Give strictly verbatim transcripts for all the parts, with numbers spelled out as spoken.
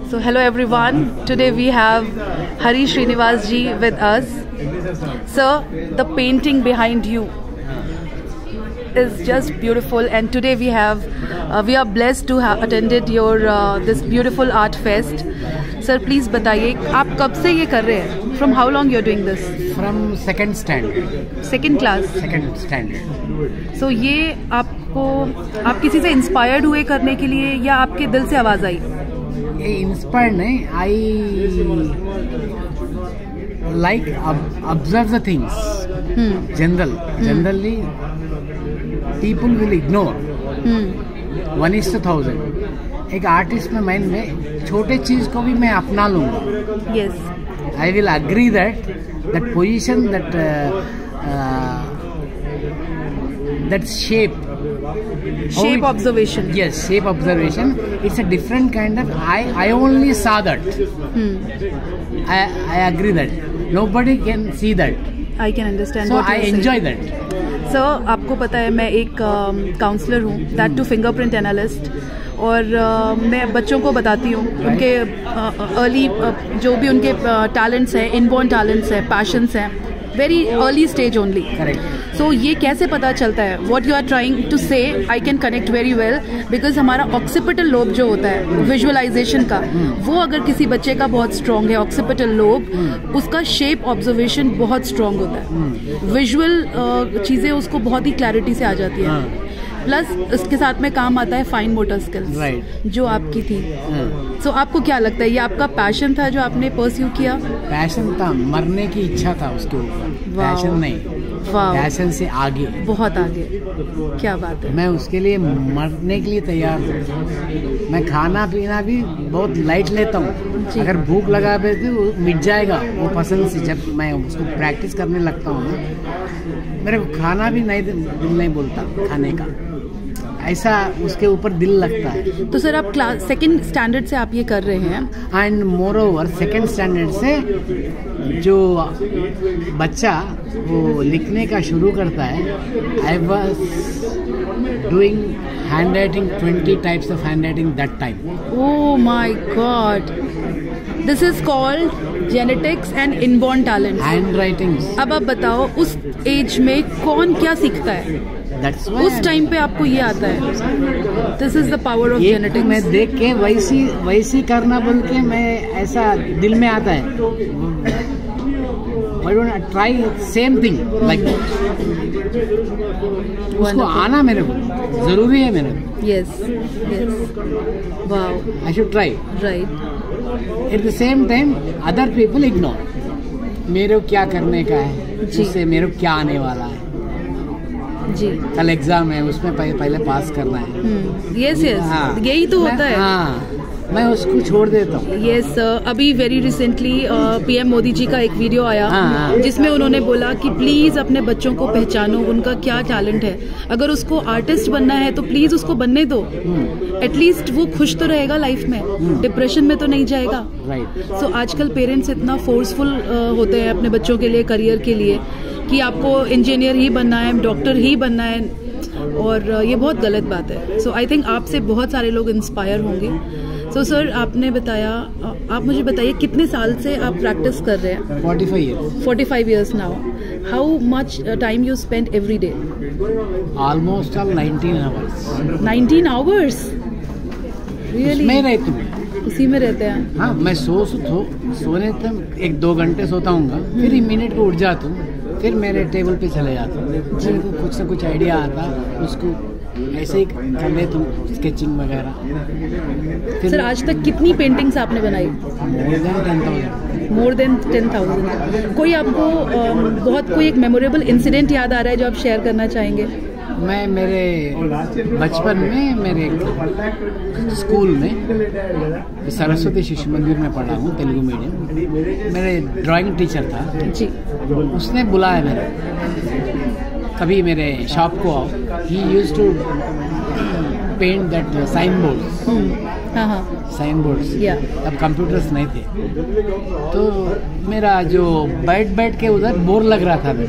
So hello everyone. Today we have Hari Srinivas ji with us. Sir, the painting behind you is just beautiful, and today we have uh, we are blessed to have attended your uh, this beautiful art fest. Sir, please बताइए आप कब से ये कर रहे हैं? From how long you are doing this? From second standard. Second class. Second standard. So ये आपको आप किसी से इंस्पायर्ड हुए करने के लिए या आपके दिल से आवाज़ आई? ये इंस्पायर्ड नहीं, I like observe the things. General generally people will ignore one is two thousand. एक आर्टिस्ट में माइंड में छोटे चीज को भी मैं अपना लूंगा. Yes, I will agree that that position that that shape shape observation. Yes, shape observation. It's a different kind of. I I only saw that. Hmm. I I agree that nobody can see that. I can understand. So what I you're enjoy saying. that. So आपको पता है मैं एक counsellor हूँ, that to fingerprint analyst, और uh, मैं बच्चों को बताती हूँ उनके अर्ली uh, uh, जो भी उनके टैलेंट्स हैं, इनबॉर्न टैलेंट्स हैं, पैशंस हैं, very early stage only. So ये कैसे पता चलता है? What you are trying to say I can connect very well, because हमारा ऑक्सीपिटल लोब जो होता है विजुअलाइजेशन का, वो अगर किसी बच्चे का बहुत स्ट्रॉन्ग है, ऑक्सीपिटल लोब, उसका शेप ऑब्जर्वेशन बहुत स्ट्रॉन्ग होता है. विजुअल uh, चीज़ें उसको बहुत ही क्लैरिटी से आ जाती है. प्लस इसके साथ में काम आता है फाइन मोटर स्किल्स, जो आपकी थी. सो so, आपको क्या लगता है ये आपका पैशन था जो आपने परस्यू किया? पैशन था, मरने की इच्छा था उसके ऊपर. पैशन नहीं, पैशन से आगे, बहुत आगे. क्या बात है. मैं उसके लिए मरने के लिए तैयार हूँ. मैं खाना पीना भी बहुत लाइट लेता हूँ. अगर भूख लगा पे तो मिट जाएगा वो पसंद से. जब मैं उसको प्रैक्टिस करने लगता हूँ ना, मेरे को खाना भी नहीं दिल नहीं बोलता खाने का, ऐसा उसके ऊपर दिल लगता है. तो सर आप क्लास सेकंड स्टैंडर्ड से आप ये कर रहे हैं, and moreover second standard से जो बच्चा वो लिखने का शुरू करता है, I was doing handwriting, twenty types of handwriting that time. Oh my god, this is called genetics and inborn talent. Handwriting. अब आप बताओ उस एज में कौन क्या सीखता है? उस टाइम पे आपको ये आता है. This is the power of genetics. मैं देख के वैसी वैसी करना बोल के मैं ऐसा दिल में आता है. I want to try same thing like that. उसको आना मेरे को जरूरी है मेरे को. Yes, yes. Wow. I should try. Right. At the same time, other people ignore. मेरे को क्या करने का है, जिससे मेरे को क्या आने वाला है. जी, कल एग्जाम है, उसमें पहले पास करना है. यस यस, यही तो होता है. हाँ, मैं उसको छोड़ देता हूँ. यस yes, अभी very recently PM Modi ji का एक वीडियो आया, हाँ, जिसमें उन्होंने बोला कि प्लीज अपने बच्चों को पहचानो, उनका क्या टैलेंट है. अगर उसको आर्टिस्ट बनना है तो प्लीज उसको बनने दो. एटलीस्ट वो खुश तो रहेगा लाइफ में, डिप्रेशन में तो नहीं जाएगा. राइट. सो आजकल पेरेंट्स इतना फोर्सफुल होते हैं अपने बच्चों के लिए, करियर के लिए, कि आपको इंजीनियर ही बनना है, डॉक्टर ही बनना है, और ये बहुत गलत बात है. सो आई थिंक आपसे बहुत सारे लोग इंस्पायर होंगे. सो so, सर आपने बताया, आप मुझे बताइए कितने साल से आप प्रैक्टिस कर रहे हैं? Forty five years. Forty five years now. How much time you spend every day? Almost all nineteen hours. Nineteen hours? Really? मैं रहती हूँ उसी में रहते हैं. हाँ, मैं सो सो सोने तक एक दो घंटे सोता हूँ, फिर इमीडिएट को उठ जाता हूँ, फिर मेरे टेबल पे चले जाता हूँ. मेरे को कुछ ना कुछ आइडिया आता, उसको ऐसे ही कर लेता हूँ, स्केचिंग वगैरह. सर आज तक कितनी पेंटिंग्स आपने बनाई? More than ten thousand. More than ten thousand. कोई आपको बहुत कोई एक मेमोरेबल इंसिडेंट याद आ रहा है जो आप शेयर करना चाहेंगे? मैं मेरे बचपन में मेरे स्कूल में सरस्वती शिशु मंदिर में पढ़ा हूँ, तेलुगु मीडियम. मेरे ड्राइंग टीचर था जी, उसने बुलाया मेरे, कभी मेरे शॉप को आओ. He used to paint that sign boards. हाँ हाँ, साइन बोर्ड्स. तब कंप्यूटर्स नहीं थे, तो मेरा जो बैठ बैठ के उधर बोर लग रहा था.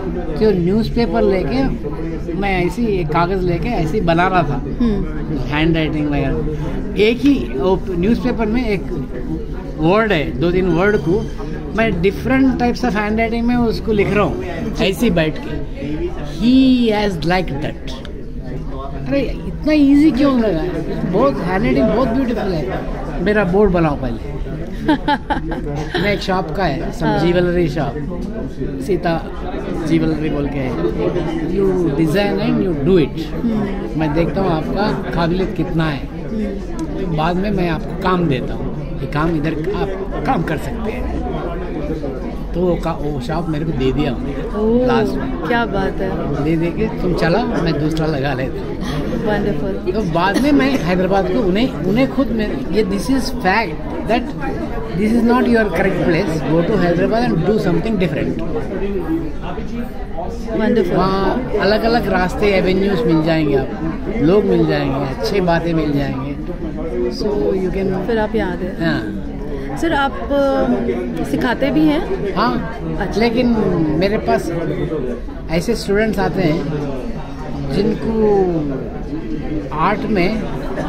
जो न्यूज़पेपर लेके मैं ऐसी एक कागज़ लेके ऐसे बना रहा था, हैंड राइटिंग वगैरह। एक ही न्यूज़पेपर में एक वर्ड है, दो तीन वर्ड को मैं different types of handwriting में उसको लिख रहा हूँ ऐसे बैठ के। He has like that. अरे इतना इजी क्यों लगा? बहुत हैंड राइटिंग बहुत ब्यूटीफुल है। मेरा बोर्ड बनाओ पहले। मैं एक शॉप का है, सब ज्वेलरी शॉप, सीता ज्वेलरी बोल के है। You design and you do it. मैं देखता हूँ आपका काबिलियत कितना है, तो बाद में मैं आपको काम देता हूँ, ये काम इधर आप काम कर सकते हैं। तो वो का वो शॉप मेरे को दे दिया उन्होंने लास्ट में। क्या बात है। दे दे के तुम चला, मैं दूसरा लगा लेता। वंडरफुल। तो बाद में मैं हैदराबाद को उन्हें उन्हें खुद में ये this is fact that this is not your correct place, go to Hyderabad and do something different. Wonderful. वहाँ अलग अलग रास्ते एवेन्यूज मिल जाएंगे आपको, लोग मिल जाएंगे, अच्छी बातें मिल जाएंगे। So you can. फिर आप यहाँ आए। हाँ सर, आप आ, सिखाते भी हैं? हाँ। अच्छा। लेकिन मेरे पास ऐसे स्टूडेंट्स आते हैं जिनको आर्ट में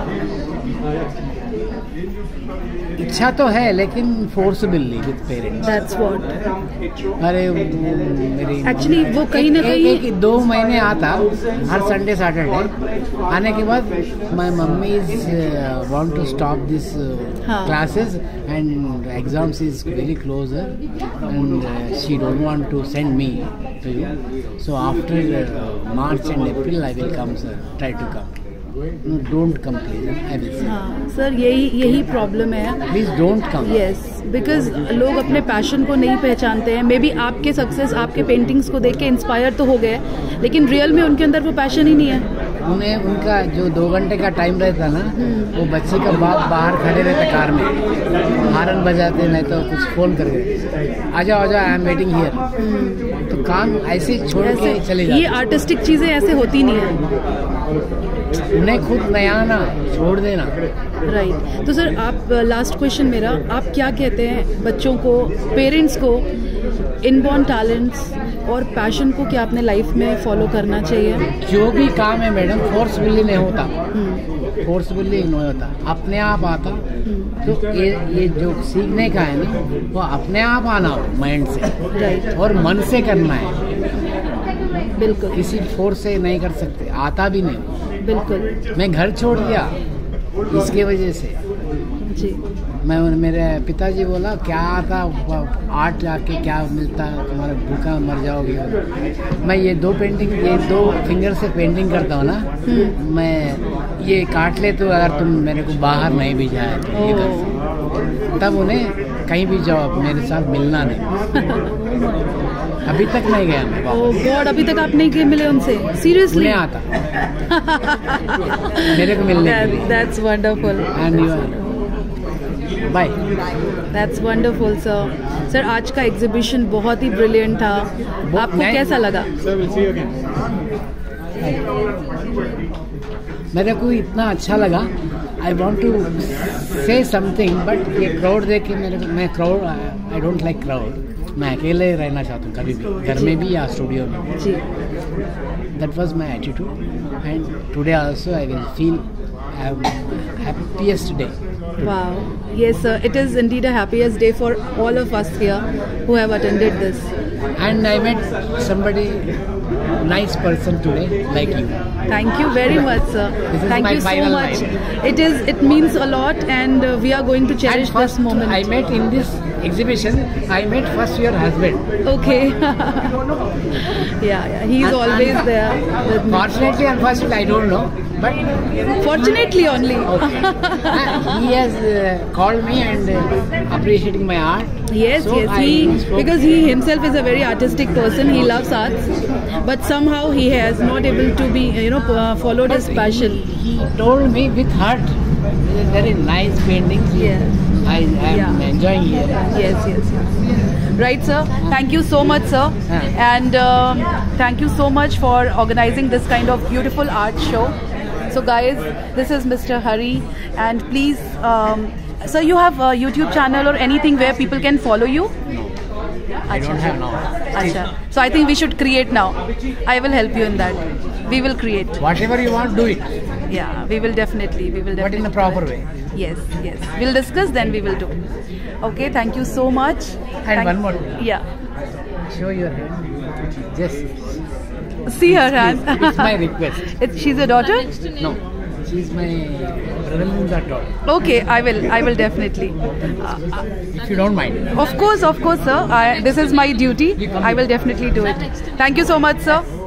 इच्छा तो है लेकिन forcibly with parents. That's what. अरे मेरी एक्चुअली वो कहीं ना कहीं एक, एक, दो महीने आता हर संडे सैटरडे। आने के बाद my mummy is want to stop this classes and exams is very closer and she don't want to send me to you, so after March and April I will come sir, try to come. No, don't come please, I will say. हाँ sir, यही यही problem है। Please don't come. Yes, because लोग अपने passion को नहीं पहचानते हैं। मे बी आपके सक्सेस, आपके पेंटिंग्स को देख के इंस्पायर तो हो गए, लेकिन रियल में उनके अंदर वो पैशन ही नहीं है। उन्हें उनका जो दो घंटे का टाइम रहता ना, वो बच्चे का बाप बाहर खड़े रहते कार में, हॉर्न बजाते, नहीं तो कुछ फोन करके आ जाओ आ जाओ, आई एम वेटिंग हियर। तो काम ऐसे छोड़ के चले जाते। ये आर्टिस्टिक चीजें ऐसे होती नहीं है। उन्हें खुद नया ना छोड़ देना। Right right. तो सर, आप लास्ट क्वेश्चन मेरा, आप क्या कहते हैं बच्चों को, पेरेंट्स को, इनबॉर्न टैलेंट्स और पैशन को क्या अपने लाइफ में फॉलो करना चाहिए? जो भी काम है मैडम, फोर्सफुली नहीं होता, फोर्सफुली नहीं होता, अपने आप आता। तो ये ये जो सीखने का है ना, वो अपने आप आना हो माइंड से। Right right. और मन से करना है, बिल्कुल। किसी फोर्स से नहीं कर सकते, आता भी नहीं। बिल्कुल। मैं घर छोड़ दिया इसके वजह से जी। मैं, मेरे पिताजी बोला क्या आता आर्ट जाके क्या मिलता, तुम्हारा भूखा मर जाओगे। मैं ये दो पेंटिंग, ये दो फिंगर से पेंटिंग करता हूँ ना, मैं ये काट ले तो अगर तुम मेरे को बाहर नहीं भी जाए तो, तब उन्हें कहीं भी जाओ मेरे साथ मिलना नहीं। अभी तक नहीं गया मैं। ओह गॉड, अभी तक आप नहीं मिले उनसे? सीरियसली? नहीं आता मेरे को मिलने के लिए। That's wonderful. And you are by. That's wonderful sir. Sir, आज का एग्जीबिशन बहुत ही ब्रिलियंट था, आपको कैसा लगा? मेरे को इतना अच्छा लगा। I want to say something, but ये क्राउड देख के मेरे को, मैं crowd, I don't like crowd. मैं अकेले रहना चाहता हूँ कभी भी, घर में भी या स्टूडियो में जी। That was my attitude and today also I will feel happiest day. Wow. Yes sir, it is indeed a happiest day for all of us here who have attended this. And I met somebody nice person today like you. Thank you very much sir. This is Thank my you so final much. line. It is, it means a lot, and uh, we are going to cherish And first, this moment. I met in this exhibition, I met first your husband. Okay. yeah, yeah, he is And- always and- there with me. Fortunately, unfortunately, I don't know. But Fortunately only. okay. he has uh, called me and uh, appreciating my art. Yes, So yes, I he, spoke- because he himself is a very artistic person, he loves arts, but somehow he has not able to be, you know, uh, followed his But passion. He, he told me with heart, very nice paintings. Yeah. I am Yeah. enjoying here. Yes, yes, yes. Right, sir. Thank you so much, sir. Yeah. And um, thank you so much for organizing this kind of beautiful art show. So guys, this is Mister Hari, and please, um, sir, you have a YouTube channel or anything where people can follow you? No. I don't have now. Acha. So I think we should create now. I will help you in that. We will create. Whatever you want, do it. Yeah, we will definitely. We will definitely. But in the proper way. Yes, yes. We'll discuss, then we will do. Okay, thank you so much. And Thank one more. Yeah. Show your hand. Just. See her hand. It's my request. It's, she's a daughter? No. She's my brother-in-law's daughter. Okay, I will. I will definitely. Uh, If you don't mind. of course, of course, sir. I, this is my duty. I will definitely do it. Thank you so much, sir.